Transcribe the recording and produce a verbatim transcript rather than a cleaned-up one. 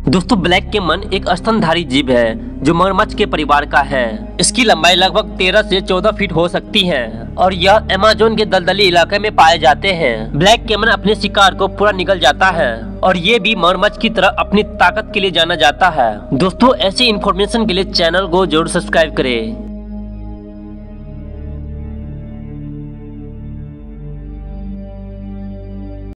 दोस्तों ब्लैक केमन एक स्तनधारी जीव है जो मगरमच्छ के परिवार का है। इसकी लंबाई लगभग तेरह से चौदह फीट हो सकती है और यह अमेज़न के दलदली इलाके में पाए जाते हैं। ब्लैक केमन अपने शिकार को पूरा निगल जाता है और ये भी मगरमच्छ की तरह अपनी ताकत के लिए जाना जाता है। दोस्तों ऐसी इन्फॉर्मेशन के लिए चैनल को जरूर सब्सक्राइब करें।